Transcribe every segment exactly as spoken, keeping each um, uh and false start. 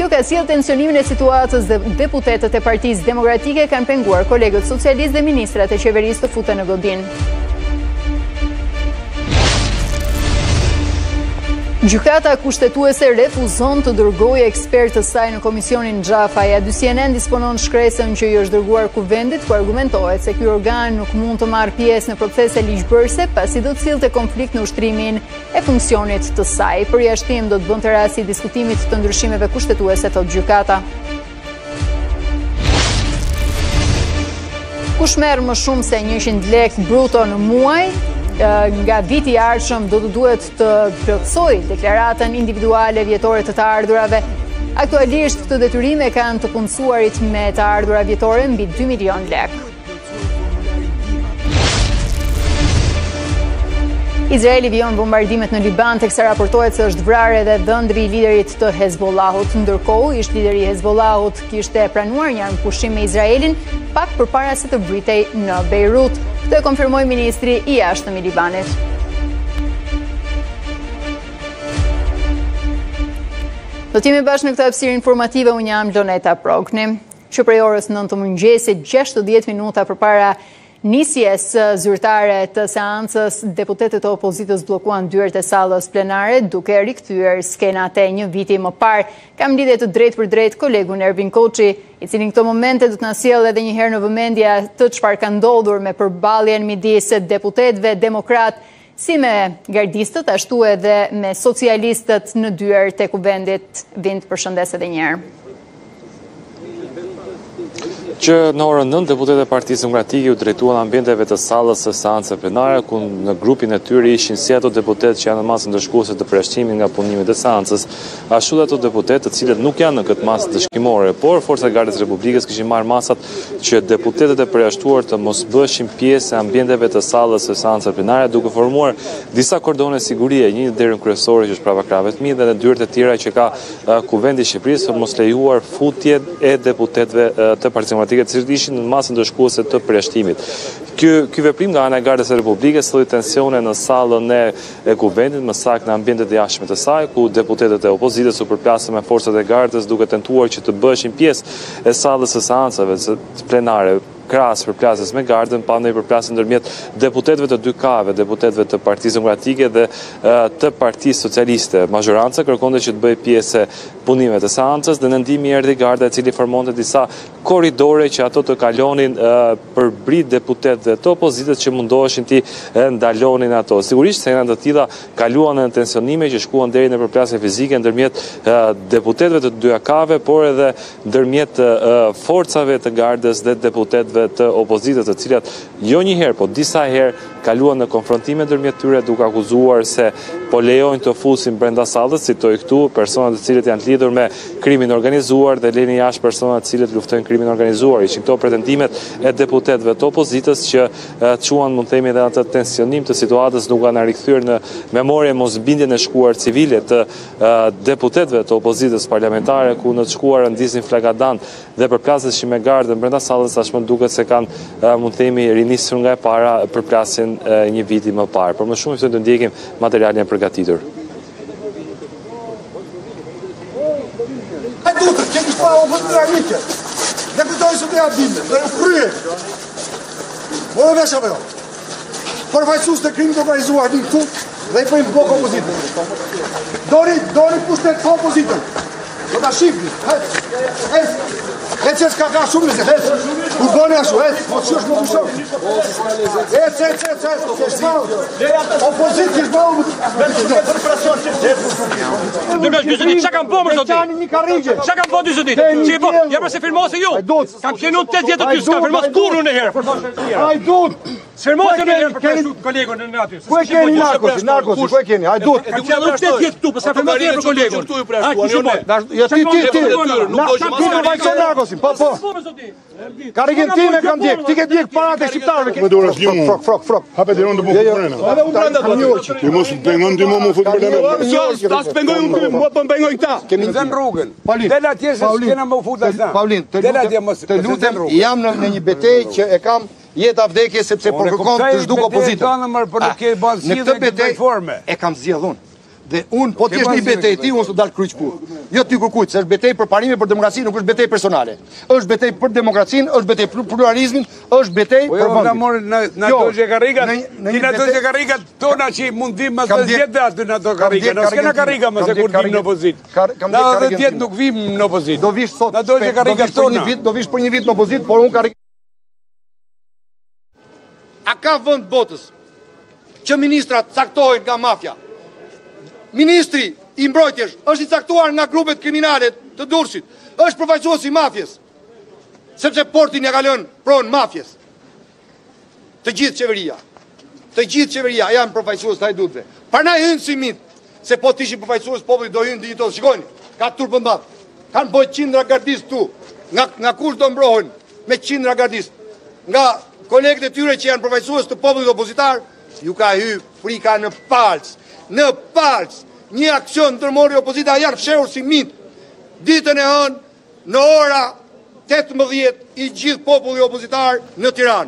Kjo ka sjellë tensionimin e situatës dhe deputetët e Partisë Demokratike kanë penguar kolegët socialistë dhe ministrat e qeverisë të futen në godin. Gjykata kushtetuese refuzon të dërgojë ekspert të saj në komisionin Xhafaj. A dy C N N disponon shkresën që i është dërguar kuvendit, ku argumentohet se ky organ nuk mund të marrë pjesë në procese ligjbërëse pasi do të sillte konflikt në ushtrimin e funksionit të saj. Përjashtim do të bënte rasti diskutimit të ndryshimeve kushtetuese, thot gjykata. Kush merr më shumë se njëqind lekë bruto në muaj, nga viti i ardhshëm do të duhet të plotësoj deklaratën individuale vjetore të të ardhurave. Aktualisht këtë detyrim e kanë të punësuarit me të ardhura vjetore mbi dy milion lekë. Izraeli vijon bombardimet në Liban, teksa raportohet se është vrarë edhe dhëndri i liderit të Hezbollahut. Ndërkohë, ish lideri i Hezbollahut kishte pranuar një armpushim me Izraelin pak përpara se të vritej në Beirut. Këtë e konfirmoi ministri i jashtëm i Libanit. Do të jemi bashkë në këtë hapësirë informative, unë jam Loneta Progni, që prej orës nëntë të mëngjesit, gjashtëdhjetë minuta përpara nisjes zyrtare të seancës, deputetët e opozitës bllokuan dyert e sallës plenare duke rikthyer skenat e një viti më parë. Kam lidhje të drejtë për drejtë kolegun Ervin Koçi, i cili në këto momente do të na sjellë edhe një herë në vëmendje të çfarë ka ndodhur me përballjen midis deputetëve demokrat, si me gardistët, ashtu edhe me socialistët në dyert e kuvendit. Vind, përshëndes edhe një herë. Që në orën nëntë deputetët e Partisë Demokratike u drejtuan ambienteve të sallës së seancës plenare, ku në grupin e tyre ishin si ato deputetë që janë në masën dëshkuese të përjashtimit nga punimit të seancës, ashtu dhe ato deputetë të cilët nuk janë në këtë masë dëshkimore, por Forcat e Gardës Republikës kishin marrë masat që deputetët e përjashtuar të mos bëshin pjesë e ambienteve të sallës së seancës plenare, duke formuar disa kordone sigurie, një deri në kryesore që është prapa krave të mi dhe në dyert e tjera që ka Kuvendi i Shqipërisë për mos lejuar futjen e deputetëve të Partisë Demokratike të cilët ishin në masën dëshkuese të përjashtimit. Ky ky veprim nga ana e Gardës së Republikës solli tensione në sallën e, e Kuvendit, më saktë në ambientet e jashtme të saj, ku deputetët e opozitës u përplasën me forcat e Gardës duke tentuar që të bëheshin pjesë e sallës së seancave plenare. Krahas përplasjes me Gardën, pa ndonjë përplasje ndërmjet deputetëve të dy kave, deputetëve të Partisë Demokratike dhe të Partisë Socialiste. Mazhoranca kërkonte që të bëjë pjesë punimeve të seancës dhe në ndihmë erdhi Garda, e cili formonte disa korridore që ato të kalonin për brit deputetëve të opozitës që mundoheshin të ndalonin ato. Sigurisht se janë të tilla kaluan në tensionime që shkuan deri në përplasje fizike ndërmjet deputetëve të dy kave, por edhe ndërmjet forcave të Gardës dhe deputetëve të opozitës, të cilat jo një herë, po disa herë kaluan në konfrontime ndërmjet tyre duke akuzuar se po lejojnë të fusin brenda sallës, citoj këtu, persona të cilët janë të lidhur me krimin organizuar dhe leni jashtë persona të cilët luftojnë krimin organizuar. Ishin këto pretendimet e deputetëve të opozitës që çuan, mund të themi, edhe atë tensionim të situatës duke na rikthyer në memorie mosbindjen e shkuar civile të deputetëve të opozitës parlamentare, ku në të shkuar ndisin flagadan dhe përplaseshin me Gardën brenda sallës, tashmë duket se kanë, mund të themi, rinisur nga e para përplasjen një viti më parë. Por më shumë ftojmë të ndjekim materialin e përgatitur. Ai duhet, që të shpao për piramide. Dhe kujtoj se të ja binde, dhe u krye. Mo dhe vesh apo jo. Përfaqësues të krimit të organizuar din këtu dhe i bëjmë blok opozitën. Doni, doni pushtet të opozitën. Do ta shifni. Hec. Hec. Hec që s'ka ka shumë nëse. Hec. U boni ashtu, hec. Po që është më pushon. Hec, hec, hec, hec. Që shpau. Opozitë që shpau. Dërgash dyzet ditë, çka kam bërë më sot? Çka kam bërë dyzet ditë? Çi po? Ja pra se filmose ju. Kam qenë unë tetë ditë ty, s'ka filmos kurrë në herë. Ai dut. Filmose në herë për kolegun në natë. Ku e keni narkosi? Narkosi, ku e keni? Ai dut. Kam qenë unë tetë ditë këtu, s'ka filmos herë për kolegun. Ai kush po? Jo ti ti ti. Na ti më vajson narkosin. Po po. Karrigen time kam djeg. Ti ke djeg para të shqiptarëve. Më duras limu. Frok, frok, frok. Hape deri unë të bëj frena. Edhe u brenda do. Ti mos pengon ti më më fut problem. Jo, tas pengoj unë, mua po pengoj këta. Kemi dhënë rrugën. Del atje se s'kena më fut asnjë. Paulin, të lutem, jam në një betejë që e kam jeta vdekje sepse po kërkon të zhduk opozitën. Në këtë betejë e kam zgjedhur unë. Dhe unë, po t'jesh një betej ti, unë së dalë kryq pu. Jo ty kërkujt, se është betej për parime, për demokracinë, nuk është betej personale. është betej për demokracinë, është betej për pluralizmin, është betej për vendin. Na morë na doje karriga, ti na doje karriga tona që mund dim më të zgjedhë aty na do karriga. Na s'kena karriga më se kur dim në opozitë. Na dhjetë vjet nuk vim në opozitë. Do vish sot. Na doje karriga tona. Do vish për një vit në opozitë, por unë karriga. A ka vend botës që ministrat caktohen nga mafja? Ministri i mbrojtjesh është i caktuar nga grupet kriminale të Durrësit, është përfaqësues i mafjes, sepse portin ja ka lënë pronë mafjes. Të gjithë qeveria, të gjithë qeveria janë përfaqësues të hajdutëve. Prandaj hyn si mit, se po të ishin përfaqësues popullit do hyn dinjitos. Shikoni, ka turpë mbap. Kanë bërë qindra gardistë tu. Nga nga kush do mbrohen me qindra gardistë? Nga kolegët e tyre që janë përfaqësues të popullit opozitar, ju ka hy frika në palc. Në palc, një aksion ndërmori opozita janë fshehur si mit. Ditën e hënë, në ora tetëmbëdhjetë, i gjithë populli opozitar në Tiranë.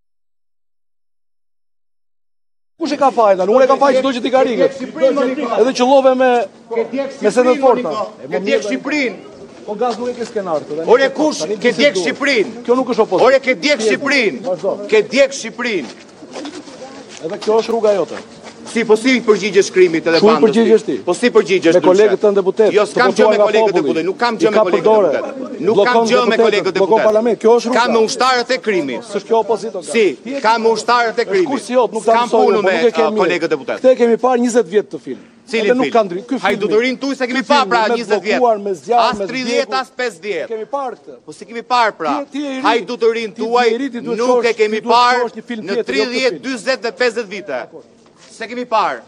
Kush e ka fajta? Unë e ka fajtë që do që t'i karike. Edhe që love me me senet forta. Ke djek Shqipërinë. Po gaz nuk e ke skenartë. Ore kush ke djek Shqipërinë? Kjo nuk është opozitë. Ore ke djek Shqipërinë. Ke djek Shqipërinë. Edhe kjo është rruga jote. Si, po si përgjigjesh krimit edhe bandës? Shumë përgjigjesh ti? Po si përgjigjesh me kolegët të deputet? Jo, s'kam gjë me kolegët e deputet, nuk kam gjë me kolegët e deputet. Nuk kam gjë me kolegët e deputet. Kam me ushtarët e krimit. S'është kjo opozito? Si, kam me ushtarët e krimit. S'kam punë me kolegët e deputet. Këte kemi parë njëzet vjetë të film. Cilin film? Hajdutërinë tu se kemi parë pra njëzet vjetë. As tridhjetë, as pesëdhjetë. Kemi parë këtë. Po si kemi parë pra. Hajdutërinë tuaj nuk e kemi parë në tridhjetë, dyzet dhe pesëdhjetë vite. Se kemi parë.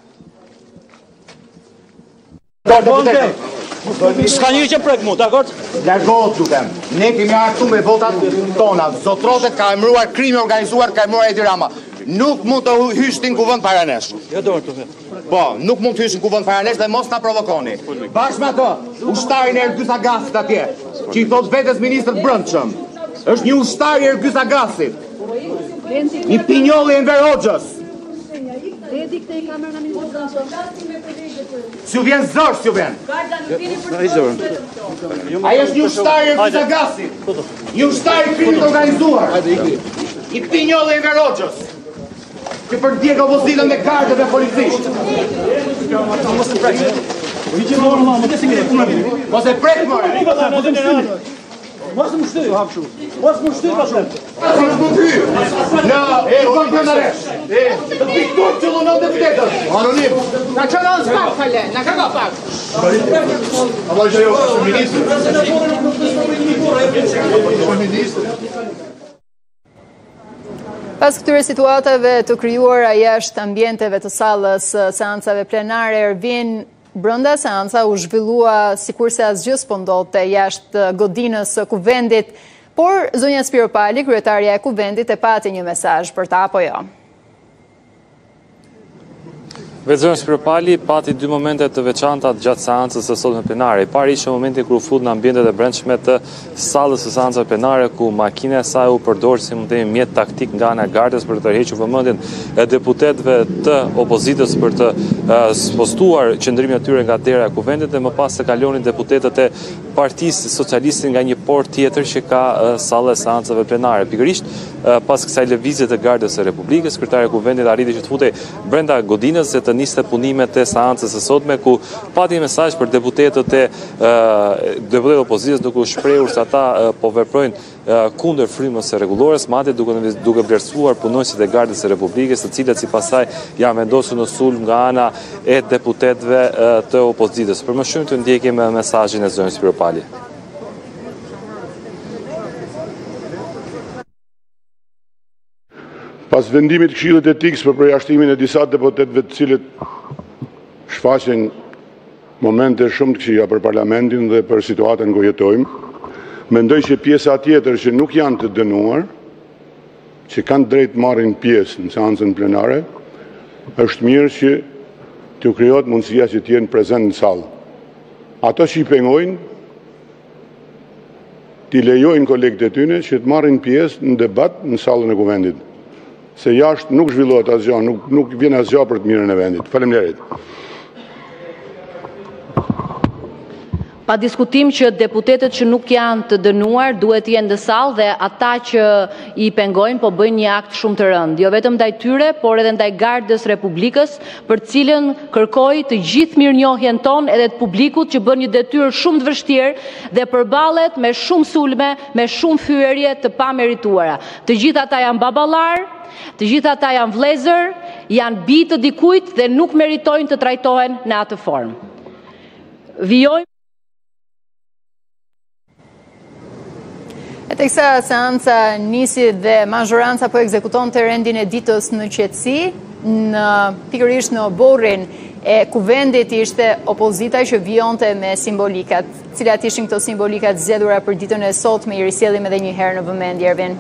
S'ka një që prek mu, dakord? Largohet lutem. Ne kemi artu me votat tona. Zotrotet ka emruar krimi organizuar, ka emruar Edi Rama. Nuk mund të hyshtin kuvend para nesh. Jo dorë të vet. Po, nuk mund të hyshtin kuvend para nesh dhe mos na provokoni. Bashkë me ato, ushtarin e Ergyz Agasit atje, që i thot vetes ministër brendshëm. Është një ushtar i Ergyz Agasit. Një pinjolli i Enver Hoxhës. Si u vjen zërë, si u vjen. Aja është një ushtar i Ergyz Agasit. Një ushtar i krimit organizuar. I pinjolli i Enver Hoxhës. Që për djekë opozitën me kartët e policisht. Mos e prek. Mos e prek, more. Mos më shtyr, hap shu. Mos më shtyr pa shumë. Mos më shtyr. Na, e kon prendaresh. E, të piktur që lunon deputetët. Anonim. Na çon spak fale, na ka pak. Allah i jo, ministri. Pas këtyre situatave të krijuara jashtë ambienteve të sallës seancave plenare, Ervin, brenda seanca u zhvillua sikurse asgjë s'po ndodhte jashtë godinës së kuvendit, por zonja Spiropali, kryetaria e kuvendit, e pati një mesazh për ta apo jo. Vetë Spiropali pati dy momente të veçanta gjatë seancës së sotme plenare. I pari ishte momenti kur u fut në ambientet e brendshme të sallës së seancave plenare, ku makina e saj u përdor si mund të themi mjet taktik nga ana e gardës për të tërhequr vëmendjen e deputetëve të opozitës për të uh, spostuar qëndrimin e tyre nga dera e kuvendit dhe më pas të kalonin deputetët e Partisë Socialiste nga një port tjetër që ka uh, sallë e seancave plenare. Pikërisht uh, pas kësaj lëvizje të Gardës së Republikës, kryetari i kuvendit arriti që të futej brenda godinës dhe të niste punimet e seancës së sotme, ku pati mesazh për deputetët e uh, deputetët e opozitës, duke u shprehur se ata uh, po veprojnë uh, kundër frymës së rregullores, madje duke duke vlerësuar punonjësit e Gardës së Republikës, të cilët sipas saj janë vendosur në sulm nga ana e deputetëve uh, të opozitës. Për më shumë të ndjekim mesazhin e zonjës Spiropali. Pas vendimit të Këshillit Etikës për përjashtimin e disa deputetëve të cilët shfaqen momente shumë të këqija për parlamentin dhe për situatën ku jetojmë, mendoj që pjesa tjetër që nuk janë të dënuar, që kanë drejt marrin pjesë në seancën plenare, është mirë që t'u krijohet mundësia që t'jenë prezent në sallë. Ato që i pengojnë, t'i lejojnë kolegët e tyre që të marrin pjesë në debat në sallën e kuvendit. Se jashtë nuk zhvillohet asgjë, nuk, nuk vjen asgjë për të mirën e vendit. Faleminderit. Pa diskutim që deputetët që nuk janë të dënuar duhet jenë në sallë dhe ata që i pengojnë po bëjnë një akt shumë të rëndë, jo vetëm ndaj tyre, por edhe ndaj Gardës Republikës, për cilën kërkoj të gjithë mirënjohjen tonë edhe të publikut që bën një detyrë shumë të vështirë dhe përballet me shumë sulme, me shumë fyerje të pamerituara. Të gjithë ata janë baballar, të gjithë ata janë vëllezër, janë bijë të dikujt dhe nuk meritojnë të trajtohen në atë formë. Vijojmë E teksa seanca nisi dhe mazhoranca po ekzekuton të rendin e ditës në qetësi, në pikërisht në borrin e kuvendit ishte opozita që vijonte me simbolikat. Cilat ishin këto simbolikat zgjedhura për ditën e sotme, i risjellim edhe një herë në vëmendje, Ervin?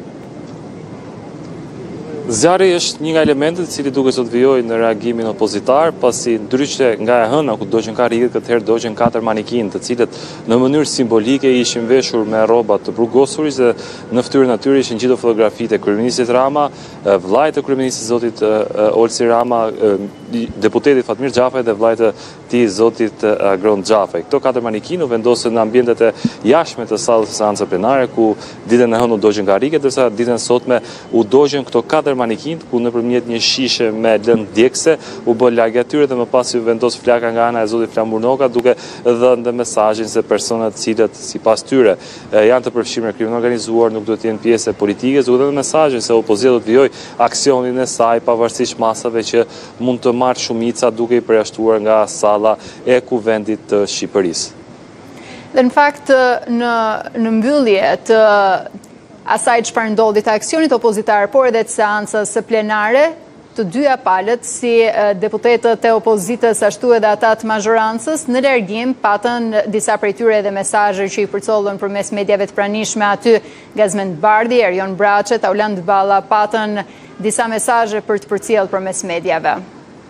Zjarri është një nga elementet cili duke sot vijoj në reagimin opozitar, pasi ndryshe nga e hëna, ku do që në karikët këtë herë do që në katër manikin, të cilët në mënyrë simbolike ishin veshur me robat të burgosuris dhe në fytyrën atyre ishin gjithë fotografit e kryeministit Rama, vllajt e kryeministit zotit Olsi Rama, deputetit Fatmir Xhafaj dhe vllajt e tij zotit Agron Xhafaj. Këto katër manikin u vendosën në ambientet e jashtme të sallës së seancës plenare, ku ditën e hënë u dogjën karikët, ndërsa ditën e sotme u dogjën këto katër manikin, ku nëpërmjet një shishe me lëndë djegëse u bë larg atyre dhe më pas u vendos flaka nga ana e zotit Flamurnoka, duke dhënë mesazhin se personat të cilët sipas tyre janë të përfshirë në krimin organizuar nuk duhet të jenë pjesë e politikës, u dhënë mesazhin se opozita do të vijojë aksionin e saj pavarësisht masave që mund të marrë shumica duke i përjashtuar nga salla e kuvendit të Shqipërisë. Dhe në fakt në, në mbyllje të asaj çfarë ndodhi të aksionit opozitar, por edhe të seancës plenare, të dyja palët, si deputetët e opozitës ashtu edhe ata të mazhorancës, në largim patën disa prej tyre edhe mesazhe që i përcollën përmes mediave të pranishme aty. Gazmend Bardhi, Erion Braçe, Auland Balla patën disa mesazhe për të përcjellë përmes mediave.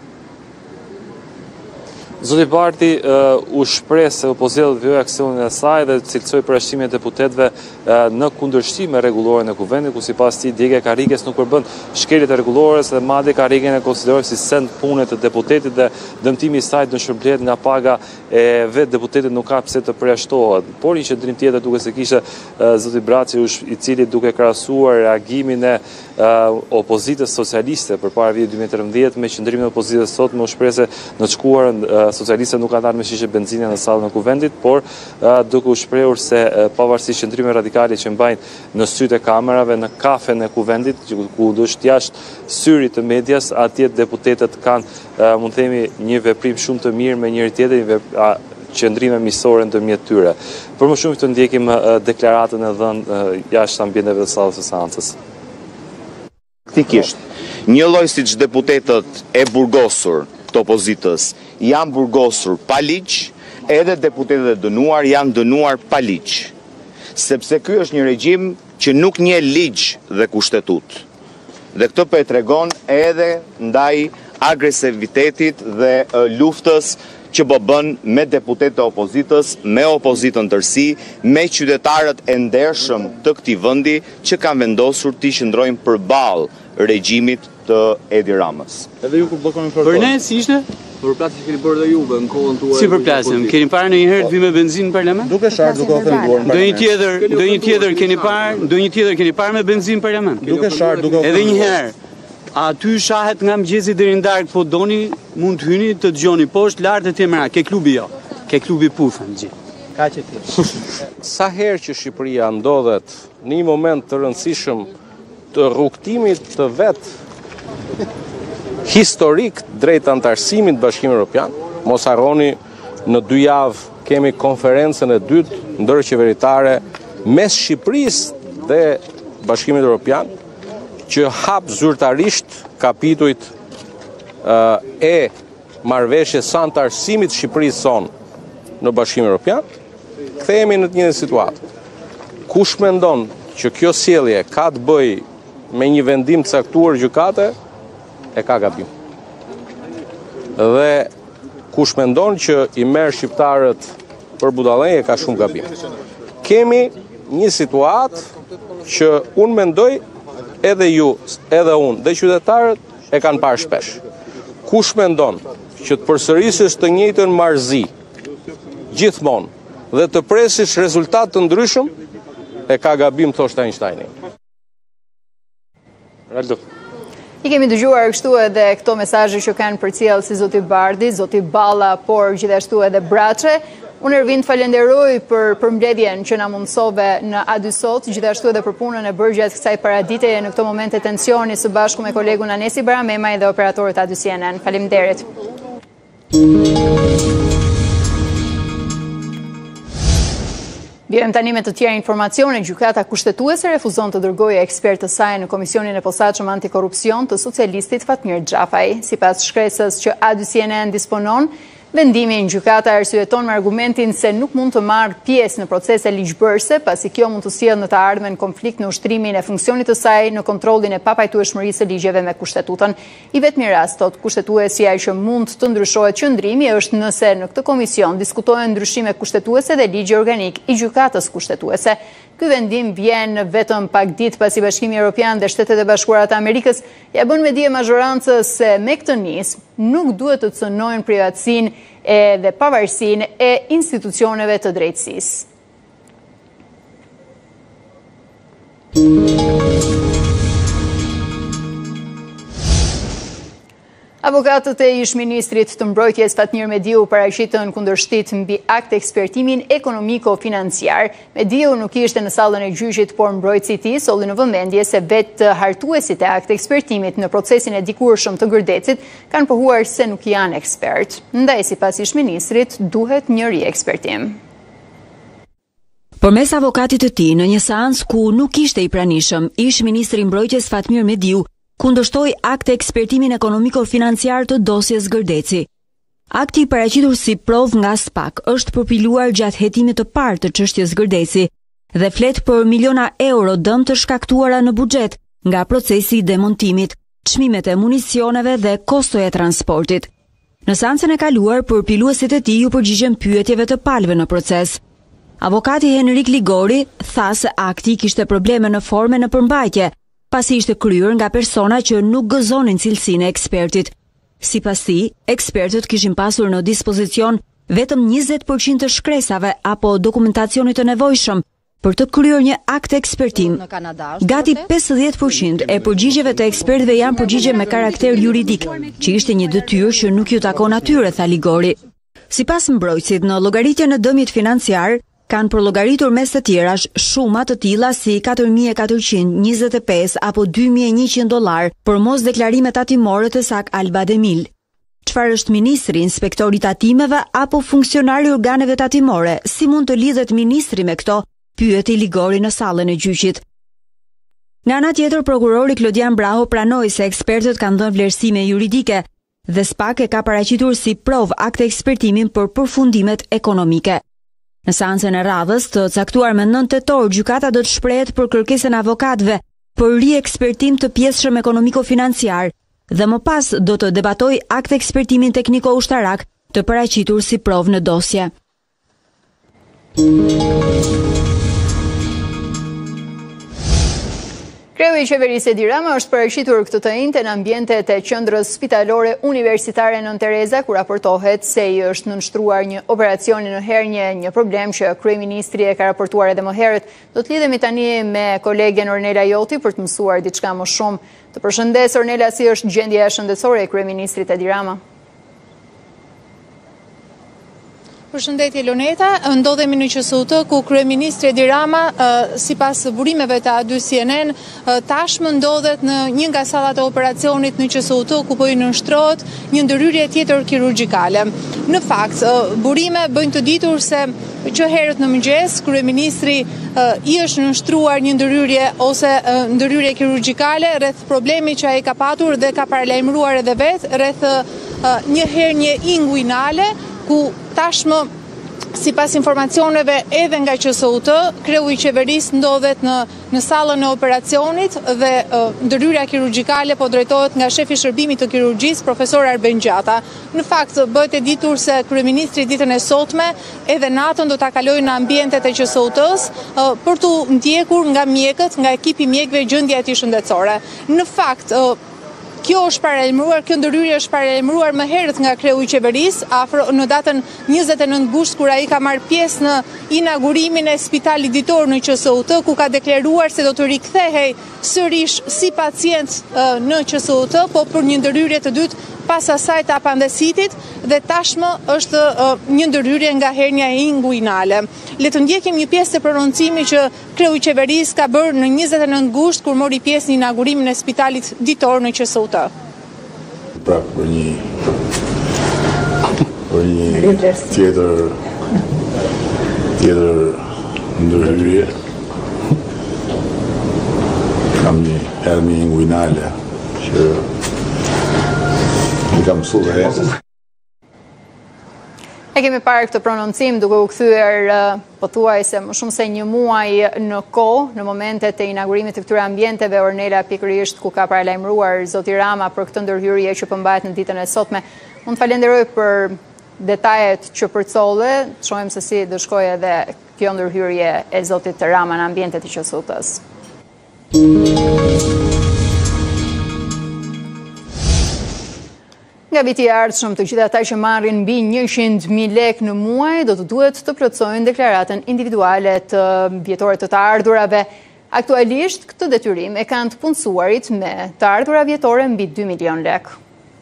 Zoti Bardhi uh, u shpreh se opozita do të vijojë aksionin e saj dhe cilësoi përjashtimin e deputetëve uh, në kundërshtim me rregulloren e kuvendit, ku sipas tij djegja e karrikës nuk përbën shkeljet e rregullores dhe madje karrikën e konsideroi si send pune të deputetit dhe dëmtimi i saj do shpërblet nga paga e vetë deputetit nuk ka pse të përjashtohet. Por një qendrim tjetër duke se kishte uh, zoti Braçi, i cili duke krahasuar reagimin e uh, opozitës socialiste përpara vitit dy mijë e tridhjetë me qendrimin e opozitës sot, më u shpreh se në të shkuarën uh, socialistët nuk kanë dalë me shishe benzine në sallën e kuvendit, por uh, duke u shprehur se uh, pavarësisht qendrimeve radikale që mbajnë në sytë e kamerave në kafen e kuvendit, ku është jashtë syrit të medias, atje deputetët kanë, uh, mund të themi, një veprim shumë të mirë me njëri tjetrin, një uh, qendrime miqësore ndërmjet tyre. Për më shumë të ndjekim uh, deklaratën e dhënë uh, jashtë ambienteve të sallës së seancës. Faktikisht, një lloj siç deputetët e burgosur të opozitës janë burgosur pa ligj, edhe deputetët e dënuar janë dënuar pa ligj. Sepse ky është një regjim që nuk njeh ligj dhe kushtetut. Dhe këtë po e tregon edhe ndaj agresivitetit dhe uh, luftës që po bën me deputetët e opozitës, me opozitën tërësi, me qytetarët e ndershëm të këtij vendi që kanë vendosur të qëndrojnë përballë regjimit të Edi Ramës. Edhe ju kur blokoni për Për ne si ishte? Përplasje që keni bërë dhe juve në kohën tuaj. Si përplasjem? Keni parë ndonjëherë të vi me benzinë në parlament? Duke sharë, duke ofenduar. Ndonjë tjetër, ndonjë tjetër keni parë, ndonjë tjetër keni parë me benzinë në parlament? Duke sharë, duke ofenduar. Edhe një herë. Aty shahet nga mëngjesi deri në darkë, po doni mund të hyni të dëgjoni poshtë lart e temera. Ke klubi jo. Ke klubi pufën gjithë. Ka që ti. Sa herë që Shqipëria ndodhet në një moment të rëndësishëm të rrugtimit të vet historik drejt antarësimit të Bashkimit Evropian, mos harroni në dy javë kemi konferencën e dytë ndërqeveritare mes Shqipërisë dhe Bashkimit Evropian, që hap zyrtarisht kapitujt uh, e marrëveshjes së antarësimit të Shqipërisë son në Bashkimin Evropian, kthehemi në të njëjtën situatë. Kush mendon që kjo sjellje ka të bëjë me një vendim të caktuar gjykate, e ka gabim. Dhe kush mendon që i merr shqiptarët për budallënj, e ka shumë gabim. Kemi një situatë që unë mendoj edhe ju, edhe unë, dhe qytetarët e kanë parë shpesh. Kush mendon që të përsërisësh të njëjtën marrëzi gjithmonë dhe të presish rezultat të ndryshëm, e ka gabim, thoshte Einsteini. Raldo. I kemi dëgjuar kështu edhe këto mesazhe që kanë përcjell si zoti Bardi, zoti Balla, por gjithashtu edhe Braçe. Unë Ervin falenderoj për përmbledhjen që na mundsove në A dy sot, gjithashtu edhe për punën e bërë gjatë kësaj paraditeje në këto momente tensioni së bashku me kolegun Anesi Baramemaj dhe operatorët A dy C N N. Faleminderit. Vjerëm tani me të tjera informacione, gjykata kushtetuese refuzon të dërgojë ekspert të saj në Komisionin e Posaçëm Antikorrupsion të socialistit Fatmir Xhafaj. Sipas shkresës që A dy C N N disponon, vendimin gjykata arsyeton me argumentin se nuk mund të marrë pjesë në procese ligjbërëse, pasi kjo mund të sjellë në të ardhmen konflikt në ushtrimin e funksionit të saj në kontrollin e papajtueshmërisë së ligjeve me kushtetuton. I vetmi rast, thot kushtetuesja, që mund të ndryshohet qëndrimi është nëse në këtë komision diskutohen ndryshime kushtetuese dhe ligji organik i gjykatës kushtetuese. Ky vendim vjen vetëm pak ditë pasi Bashkimi Evropian dhe Shtetet e Bashkuara të Amerikës ja bën me dije mazhorancës se me këtë nismë nuk duhet të cënojnë privatësinë dhe pavarësinë e institucioneve të drejtësisë. Avokatët e ish-ministrit të mbrojtjes Fatmir Mediu paraqitën kundërshtit mbi akt ekspertimin ekonomiko-financiar. Mediu nuk ishte në sallën e gjyqit, por mbrojtësi i tij solli në vëmendje se vetë hartuesit e akt ekspertimit në procesin e dikurshëm të Gërdecit kanë pohuar se nuk janë ekspert. Ndaj sipas ish-ministrit duhet një riekspertim. Përmes avokatit të tij, në një seancë ku nuk ishte i pranishëm, ish-ministri i mbrojtjes Fatmir Mediu kundërshtoi akte ekspertimin ekonomiko-financiar të dosjes Gërdeci. Akti i paraqitur si provë nga SPAK është përpiluar gjatë hetimit të parë të çështjes Gërdeci dhe flet për miliona euro dëm të shkaktuara në buxhet nga procesi i demontimit, çmimet e municioneve dhe kostoja e transportit. Në seancën e kaluar, përpiluesit e tij u përgjigjen pyetjeve të palëve në proces. Avokati Henrik Ligori tha se akti kishte probleme në forme në përmbajtje, pasi ishte kryer nga persona që nuk gëzonin cilësinë e ekspertit. Sipas tij, ekspertët kishin pasur në dispozicion vetëm njëzet përqind të shkresave apo dokumentacionit të nevojshëm për të kryer një akt ekspertim. Gati pesëdhjetë përqind e përgjigjeve të ekspertëve janë përgjigje me karakter juridik, që ishte një detyrë që nuk ju takon atyre, tha Ligori. Sipas mbrojtësit, në llogaritjen e dëmit financiar kanë përllogaritur mes të tjerash shuma të tilla si katër mijë e katërqind e njëzet e pesë apo dy mijë e njëqind dollar për mos deklarime tatimore të Sak Albademil. Çfarë është ministri, inspektori tatimeve apo funksionari i organeve tatimore? Si mund të lidhet ministri me këto? Pyeti Ligori në sallën e gjyqit. Nga ana tjetër, prokurori Klodian Braho pranoi se ekspertët kanë dhënë vlerësime juridike dhe SPAK e ka paraqitur si provë akte ekspertimin për përfundimet ekonomike. Në seancën e radhës të caktuar me nëntë tetor, gjykata do të shprehet për kërkesën e avokatëve për riekspertim të pjesëshëm ekonomiko-financiar dhe më pas do të debatoj akt ekspertimin tekniko-ushtarak të paraqitur si provë në dosje. Kreu i qeverisë Edi Rama është paraqitur këtë të njëjtën në ambientet e qendrës spitalore universitare Nën Tereza, ku raportohet se i është nënshtruar një operacioni në Hernje, një problem që kryeministri e ka raportuar edhe më herët. Do të lidhemi tani me kolegen Ornela Joti për të mësuar diçka më shumë. Të përshëndes Ornela, si është gjendja shëndetësore e kryeministrit Edi Rama? Përshëndetje Loneta, ndodhemi në Q S U T ku kryeministri Edi Rama, sipas burimeve të A dy C N N, tashmë ndodhet në një nga sallat e operacionit në Q S U T ku po i nënshtrohet një ndërhyrje tjetër kirurgjikale. Në fakt, burime bëjnë të ditur se që herët në mëngjes kryeministri i është nënshtruar një ndërhyrje ose ndërhyrje kirurgjikale rreth problemit që ai ka patur dhe ka paralajmëruar edhe vetë rreth një hernje inguinale, ku tashmë, sipas informacioneve edhe nga Q S U T, kreu i qeverisë ndodhet në në sallën e operacionit dhe ndërhyrja kirurgjikale po drejtohet nga shefi i shërbimit të kirurgjisë, profesor Arben Gjata. Në fakt, bëhet e ditur se kryeministri ditën e sotme edhe natën do ta kalojë në ambientet e Q S U T-s për të ndjekur nga mjekët, nga ekipi mjekëve gjendja e tij shëndetësore. Në fakt, kjo është paralajmëruar, kjo ndërhyrje është paralajmëruar më herët nga kreu i qeverisë, afro në datën njëzet e nëntë gusht, kur ai ka marrë pjesë në inaugurimin e spitalit ditor në Q S U T, ku ka deklaruar se do të rikthehej sërish si pacient në Q S U T, po për një ndërhyrje të dytë pas asaj të apandesitit, dhe tashmë është një ndërhyrje nga hernia inguinale. Le të ndjekim një pjesë të prononcimit që kreu i qeverisë ka bërë në njëzet e nëntë gusht kur mori pjesë në inaugurimin e spitalit ditor në Q S U T. Pra për një për një tjetër tjetër ndërhyrje kam një hernia inguinale që i kam mësuar herë. E kemi parë këtë prononcim duke u kthyer pothuajse më shumë se një muaj në kohë, në momentet e inaugurimit të këtyre ambienteve. Ornela, pikërisht ku ka paralajmëruar zoti Rama për këtë ndërhyrje që po mbahet në ditën e sotme. Unë të falenderoj për detajet që përcolle, shohim se si do shkojë edhe kjo ndërhyrje e zotit Rama në ambientet e Q S U T-s. Nga viti i ardhshëm, të gjithë ata që marrin mbi njëqind mijë lekë në muaj do të duhet të plotësojnë deklaratën individuale të vjetore të të ardhurave. Aktualisht, këtë detyrim e kanë të punësuarit me të ardhura vjetore mbi dy milion lekë.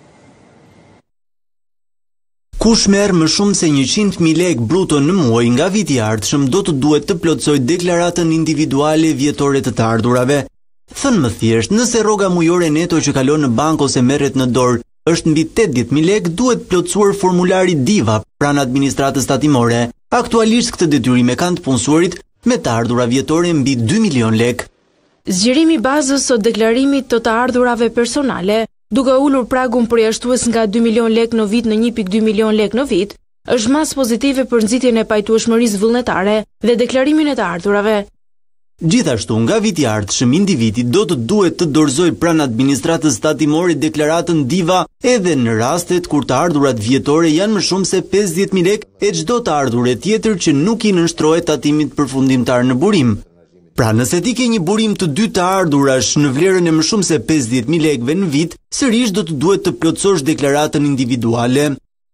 Kush merr më shumë se njëqind mijë lekë bruto në muaj nga viti i ardhshëm do të duhet të plotësojë deklaratën individuale vjetore të të ardhurave. Thënë më thjesht, nëse rroga mujore neto që kalon në bank ose merret në dorë është mbi tetëdhjetë mijë lekë, duhet plotësuar formulari DIVA pranë administratës tatimore. Aktualisht këtë detyrim e kanë të punësuarit me të ardhura vjetore mbi dy milion lekë. Zgjerimi bazës së deklarimit të të ardhurave personale, duke ulur pragun përjashtues nga dy milion lekë në vit në një pikë dy milion lekë në vit, është masë pozitive për nxitjen e pajtueshmërisë vullnetare dhe deklarimin e të ardhurave. Gjithashtu, nga viti i ardhshëm, individi do të duhet të dorëzojë pranë administratës tatimore deklaratën DIVA edhe në rastet kur të ardhurat vjetore janë më shumë se pesëdhjetë mijë lekë e çdo të ardhure tjetër që nuk i nënshtrohet tatimit përfundimtar në burim. Pra, nëse ti ke një burim të dy të ardhurash në vlerën e më shumë se pesëdhjetë mijë lekëve në vit, sërish do të duhet të plotësosh deklaratën individuale.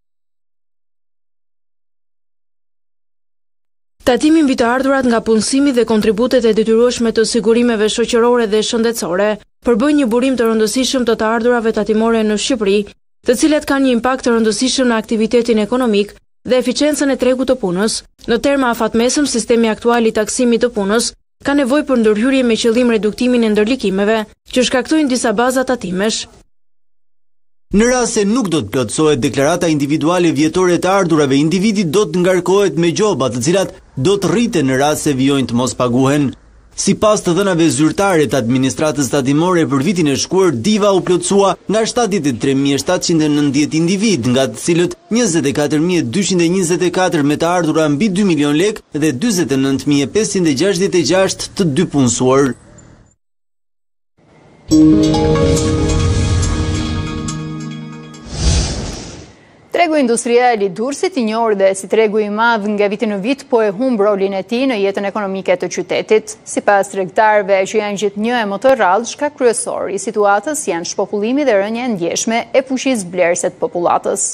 Tatimi mbi të ardhurat nga punësimi dhe kontributet e detyrueshme të sigurimeve shoqërore dhe shëndetësore përbëjnë një burim të rëndësishëm të të ardhurave tatimore në Shqipëri, të cilat kanë një impakt të rëndësishëm në aktivitetin ekonomik dhe eficiencën e tregut të punës. Në terma afatmesëm, sistemi aktual i taksimit të punës ka nevojë për ndërhyrje me qëllim reduktimin e ndërlikimeve që shkaktojnë disa baza tatimesh. Në rast se nuk do të plotësohet deklarata individuale vjetore të ardhurave, individi do të ngarkohet me gjoba, të cilat do të rriten në rast se vijojnë të mos paguhen. Sipas të dhënave zyrtare të administratës tatimore për vitin e shkuar, DIVA u plotësua nga shtatëdhjetë e tre mijë shtatëqind e nëntëdhjetë individ, nga të cilët njëzet e katër mijë e dyqind e njëzet e katër me të ardhura mbi dy milion lekë dhe dyzet e nëntë mijë e pesëqind e gjashtëdhjetë e gjashtë të dy punësuar. Tregu industrial i Durrësit, i njohur dhe si tregu i madh nga viti në vit, po e humb rolin e tij në jetën ekonomike të qytetit. Sipas tregtarëve që janë gjithnjë e më të rrallë, shkak kryesor i situatës janë shpopullimi dhe rënja e ndjeshme e fuqisë blerëse të popullatës.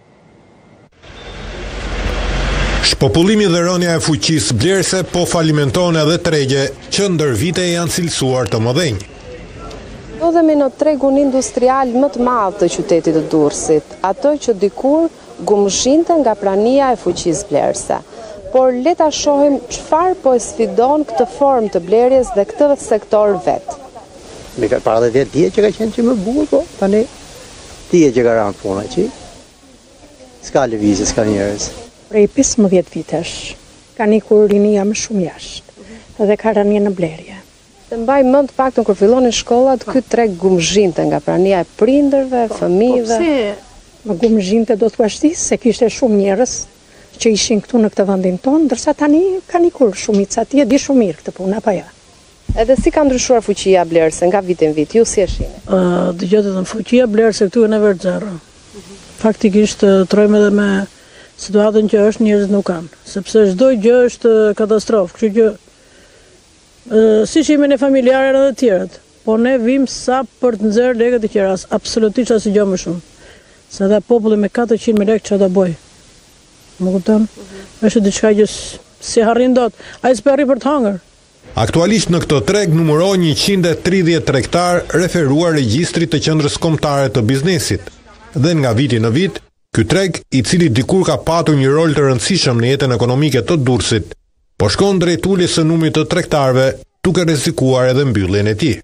Shpopullimi dhe rënja e fuqisë blerëse po falimenton edhe tregje që ndër vite janë cilësuar të mëdhenj. Ndodhemi në tregun industrial më të madh të qytetit të Durrësit, ato që dikur gumshinte nga prania e fuqisë blerëse. Por le ta shohim çfarë po e sfidon këtë formë të blerjes dhe këtë sektor vet. Me ka para dhe vjet dje që ka qenë që më bukur, po tani dje që ka rënë puna që s'ka lëvizje, s'ka njerëz. Prej pesëmbëdhjetë vitesh ka nikur rinia më shumë jashtë dhe ka rënë në blerje. Të mbaj mend paktën kur fillonin shkollat, ky treg gumzhinte nga prania e prindërve, fëmijëve. Po pse më gumzhinte do thua shtis se kishte shumë njerëz që ishin këtu në këtë vendin tonë, ndërsa tani kanë ikur shumica atje, di shumë mirë këtë punë apo jo. Edhe si ka ndryshuar fuqia blerëse nga vit në vit, ju si e shihni? Ë, dëgjohet edhe fuqia blerëse këtu në vert zero. Faktikisht trojmë edhe me situatën që është njerëz nuk kanë, sepse çdo gjë është katastrofë, kështu që Uh, si shimin e familjarë edhe tjerët. po ne vim sa për të nxjerrë lekët e qera, absolutisht asgjë gjë më shumë. Se dha populli me katërqind mijë lekë çfarë do bëj. Më kupton? Është diçka që si harrin dot. Ai s'po arri për të hëngër. Aktualisht në këtë treg numërojnë njëqind e tridhjetë tregtar referuar regjistrit të qendrës kombëtare të biznesit. Dhe nga viti në vit, ky treg, i cili dikur ka patur një rol të rëndësishëm në jetën ekonomike të Durrësit, po shkon drejt uljes së numrit të tregtarëve, duke rrezikuar edhe mbylljen e tij.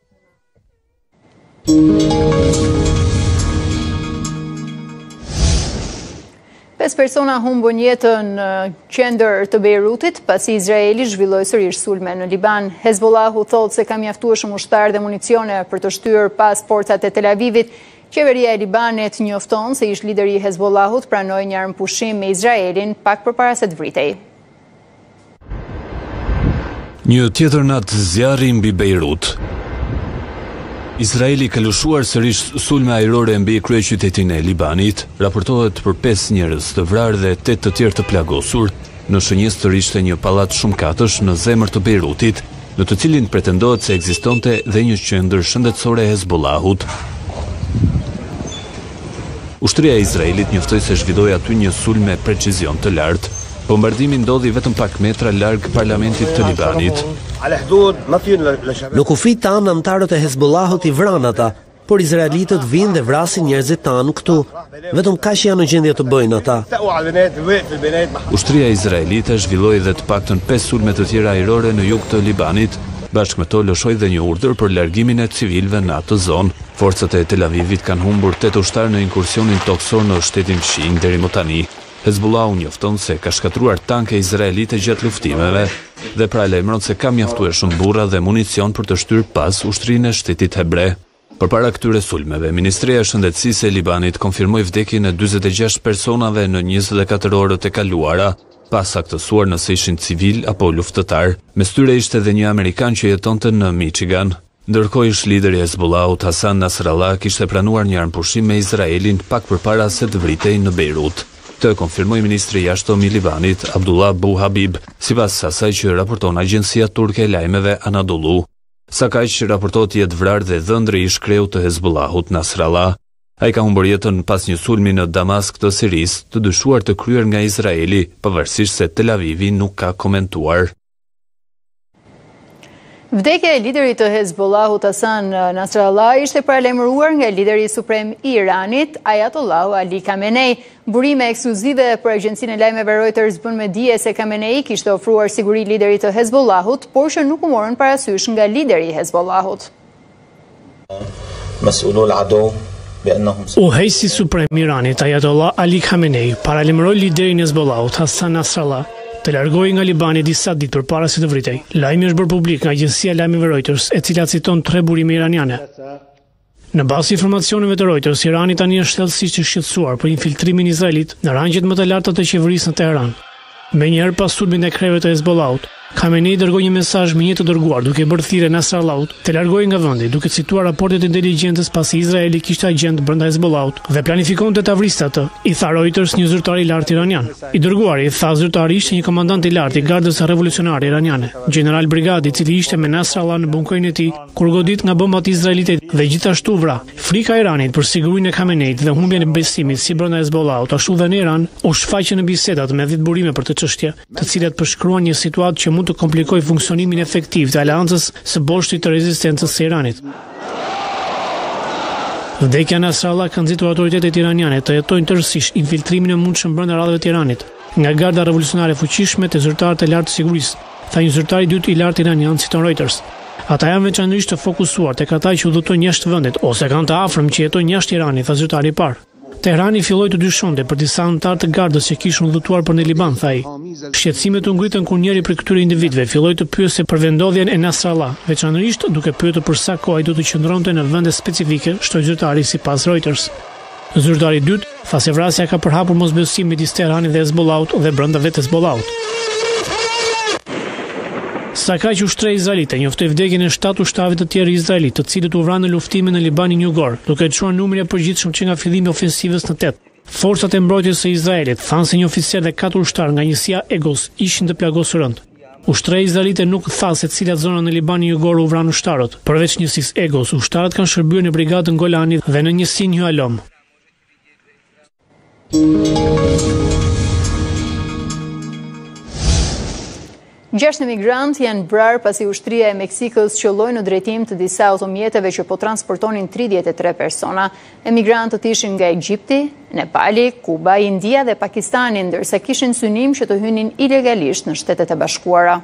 Pesë persona humbën jetën në qendër të Beirutit pasi Izraeli zhvilloi sërish sulme në Liban. Hezbollahu thotë se ka mjaftuar ushtar dhe municione për të shtyrë pas forcat e Tel Avivit. Qeveria e Libanit njofton se ish lideri i Hezbollahut pranoi një armpushim me Izraelin pak përpara se të vritej. Një tjetër natë zjarri mbi Beirut. Izraeli ka lëshuar sërish sulme ajrore mbi kryeqytetin e Libanit, raportohet për pesë njerëz të vrarë dhe tetë të tjerë të plagosur, në shënjes të rishte një pallat shumë katësh në zemër të Beirutit, në të cilin pretendohet se ekzistonte dhe një qendër shëndetësore e Hezbollahut. Ushtria e Izraelit njoftoi se zhvilloi aty një sulm me precizion të lartë. Bombardimi ndodhi vetëm pak metra larg parlamentit të Libanit. Në kufi tanë anëtarët e Hezbollahut i vranë ata, por izraelitët vinë dhe vrasin njerëzit tanë këtu. Vetëm kaq janë në gjendje të bëjnë ata. Ushtria izraelite zhvilloi edhe të paktën pesë sulme të tjera ajrore në jug të Libanit. Bashkë me to lëshoi dhe një urdhër për largimin e civilëve në atë zonë. Forcat e Tel Avivit kanë humbur tetë ushtar në inkursionin toksor në shtetin Shin deri më tani. Hezbollahu njofton se ka shkatruar tanke izraelite gjatë luftimeve dhe pra lajmëron se ka mjaftuar shumë burra dhe municion për të shtyrë pas ushtrinë e shtetit hebre. Përpara këtyre sulmeve, Ministria e Shëndetësisë e Libanit konfirmoi vdekjen e dyzet e gjashtë personave në njëzet e katër orët e kaluara, pa saktësuar nëse ishin civil apo luftëtar. Mes tyre ishte edhe një amerikan që jetonte në Michigan. Ndërkohë ish lideri i Hezbollahut Hassan Nasrallah kishte pranuar një armpushim me Izraelin pak përpara se të vritej në Beirut. Të konfirmoi ministri i jashtëm i Libanit, Abdullah Bu Habib, sipas asaj që raporton agjencia turke e lajmeve Anadolu. Sa kaq raportohet jetë vrarë dhe dhëndri i shkreut të Hezbollahut Nasrallah. Ai ka humbur jetën pas një sulmi në Damask të Sirisë, të dyshuar të kryer nga Izraeli, pavarësisht se Tel Avivi nuk ka komentuar. Vdekja e liderit të Hezbollahut Hassan Nasrallah ishte paralajmëruar nga lideri suprem i Iranit, Ayatollah Ali Khamenei. Burime ekskluzive për agjencinë e lajmeve Reuters bën me dije se Khamenei kishte ofruar siguri liderit të Hezbollahut, por që nuk u morën parasysh nga lideri i Hezbollahut. Udhëheqësi suprem i Iranit, Ayatollah Ali Khamenei, paralajmëroi liderin e Hezbollahut Hassan Nasrallah të largohej nga Libani disa ditë përpara se të vritej. Lajmi është bërë publik nga agjencia e lajmeve Reuters, e cila citon tre burime iraniane. Në bazë të informacioneve të Reuters, Irani tani është thellësisht i shqetësuar për infiltrimin izraelit në rangjet më të larta të qeverisë në Teheran. Menjëherë pas sulmit ndaj kreve të Hezbollahut, Khamenei dërgoi një mesazh me një të dërguar duke bërë thirrje Nasrallahut të largohej nga vendi, duke cituar raportet e inteligjencës pasi Izraeli kishte agent brenda Hezbollahut dhe planifikonte ta vriste atë, i tha Reuters një zyrtar i lartë iranian. I dërguari i tha zyrtari ishte një komandant i lartë i gardës revolucionare iraniane, general brigadi, i cili ishte me Nasrallah në bunkërin e tij kur godit nga bombat izraelite dhe gjithashtu vra. Frika e Iranit për sigurinë e Khameneit dhe humbjen e besimit si brenda Hezbollahut, ashtu dhe në Iran, u shfaqën në bisedat me dhjetë burime për të çështje, të cilat përshkruan një situatë që mund të komplikoj funksionimin efektiv të aleancës së boshtit të rezistencës së Iranit. Vdekja e Nasrallah ka nxitur autoritetet iraniane të jetojnë tërësisht infiltrimin e mundshëm brenda radhave të Iranit nga garda revolucionare fuqishme të zyrtarët e lartë të sigurisë, tha një zyrtar i dytë i lartë iranian, citon Reuters. Ata janë veçanërisht të fokusuar tek ata që udhëtojnë jashtë vendit ose kanë të afërm që jetojnë jashtë Iranit, tha zyrtari i parë. Teherani filloi të dyshonte për disa anëtar të gardës që kishin udhëtuar për në Liban, tha ai. Shqetësimet u ngritën kur njëri prej këtyre individëve filloi të pyeste për vendodhjen e Nasrallah, veçanërisht duke pyetur për sa kohë ai do të qëndronte në vende specifike, shtoi zyrtari sipas Reuters. Zyrtari i dytë tha se vrasja ka përhapur mosbesim midis Teheranit dhe Hezbollahut dhe brenda vetë Hezbollahut. Sa kaq ushtria izraelite njoftoi vdekjen e shtatë ushtarëve të tjerë izraelit, të cilët u vranë në luftimin në Libanin Jugor, duke çuar numrin e përgjithshëm që nga fillimi i ofensivës në tet. Forcat e mbrojtjes së Izraelit thanë se një oficer dhe katër ushtarë nga njësia Egos ishin të plagosur rënd. Ushtria izraelite nuk tha se cilat zona në Libanin Jugor u vranë ushtarët. Përveç njësisë Egos, ushtarët kanë shërbyer në brigadën Golani dhe në njësinë Hyalom. Gjashtë emigrantë janë vrarë pasi ushtria e Meksikës qëlloi në drejtim të disa automjeteve që po transportonin tridhjetë e tre persona. Emigrantët ishin nga Egjipti, Nepali, Kuba, India dhe Pakistani, ndërsa kishin synim që të hynin ilegalisht në Shtetet e Bashkuara.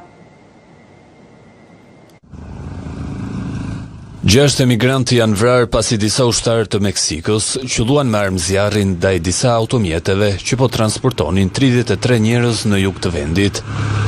Gjashtë emigrantë janë vrarë pasi disa ushtarë të Meksikës qëlluan me armë zjarrin ndaj disa automjeteve që po transportonin tridhjetë e tre njerëz në jug të vendit.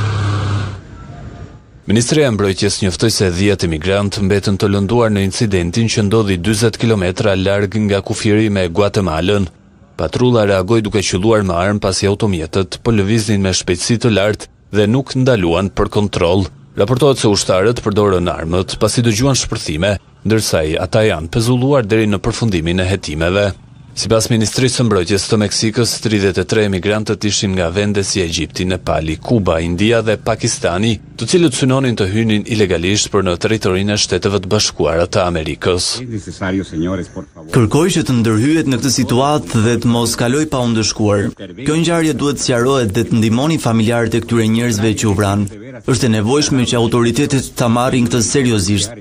Ministria e Mbrojtjes njoftoi se dhjetë emigrantë mbetën të lënduar në incidentin që ndodhi dyzet kilometra larg nga kufiri me Guatemalën. Patrulla reagoi duke qelluar me armë pasi automjetët po lëviznin me shpejtësi të lartë dhe nuk ndaluan për kontroll. Raportohet se ushtarët përdorën armët pasi dëgjuan shpërthime, ndërsa ata janë pezulluar deri në përfundimin e hetimeve. Sipas Ministrisë së Mbrojtjes të Meksikës, tridhjetë e tre emigrantët ishin nga vende si Egjipti, Nepali, Kuba, India dhe Pakistani, të cilët synonin të hynin ilegalisht për në territorinë e Shteteve të Bashkuara të Amerikës. Kërkoj që të ndërhyet në këtë situatë dhe të mos kaloj pa u ndëshkuar. Kjo ngjarje duhet sqarohet dhe të ndihmoni familjarët e këtyre njerëzve që u vranë. Është e nevojshme që autoritetet ta marrin këtë seriozisht.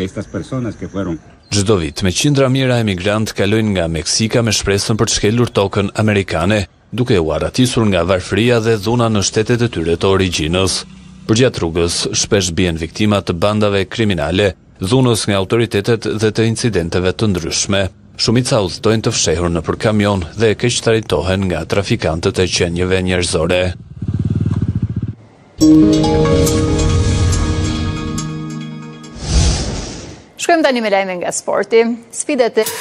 Çdo vit, me qindra mijëra emigrant kalojnë nga Meksika me shpresën për të shkelur tokën amerikane, duke u arratisur nga varfëria dhe dhuna në shtetet e tyre të origjinës. Përgjatë rrugës, shpesh bien viktima të bandave kriminale, dhunës nga autoritetet dhe të incidenteve të ndryshme. Shumica udhtojnë të fshehur nëpër kamion dhe keqtaritohen nga trafikantët e qenieve njerëzore. Shkojmë tani me lajme nga sporti. Sfidat e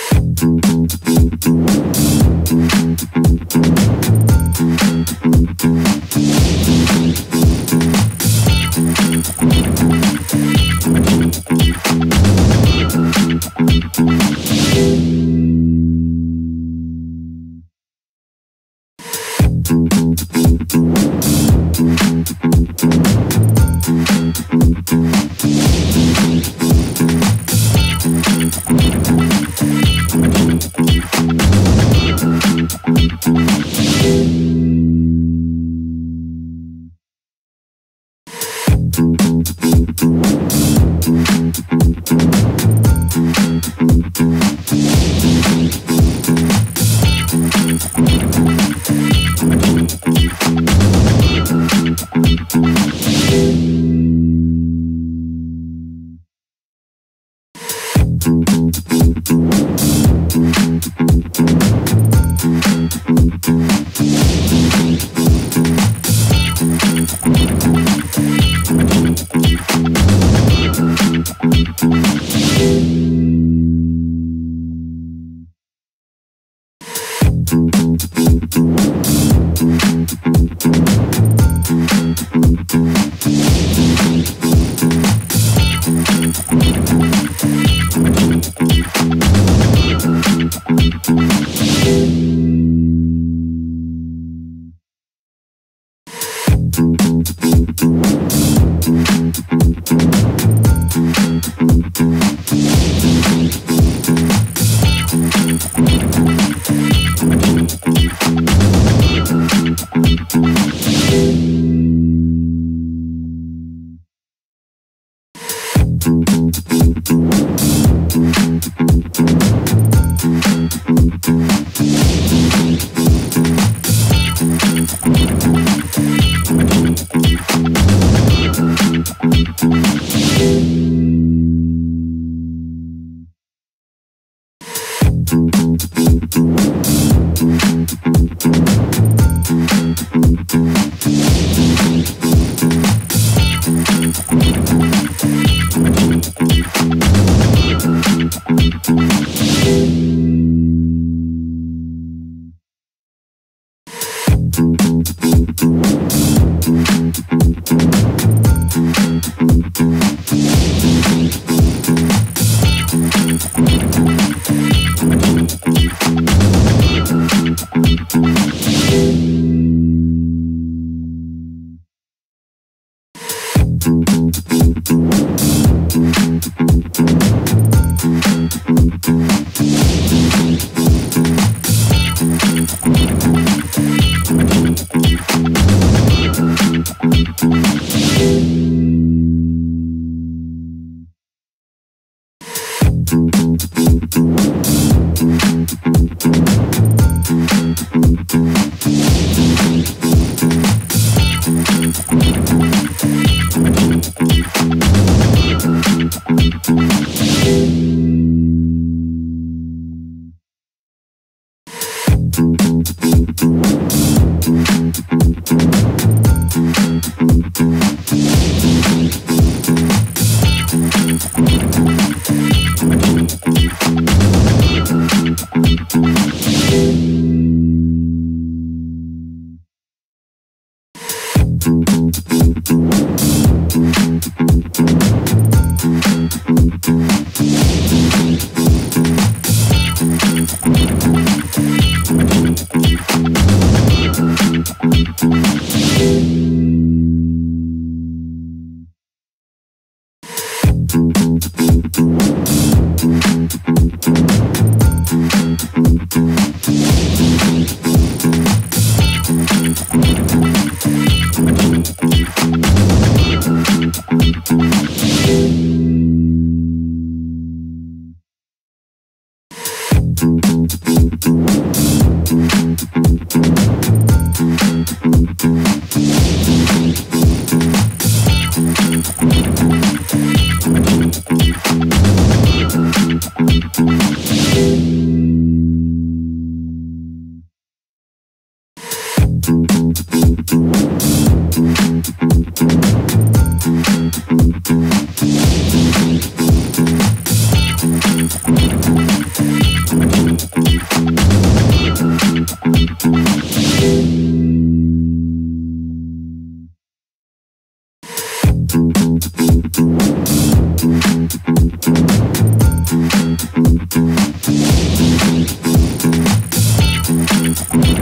Thank you.